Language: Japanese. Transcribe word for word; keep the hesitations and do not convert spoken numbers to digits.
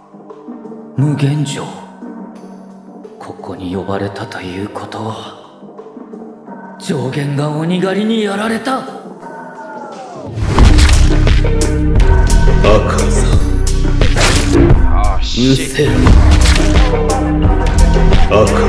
無限城。ここに呼ばれたということは上弦が鬼狩りにやられた。 赤座うせろ。 赤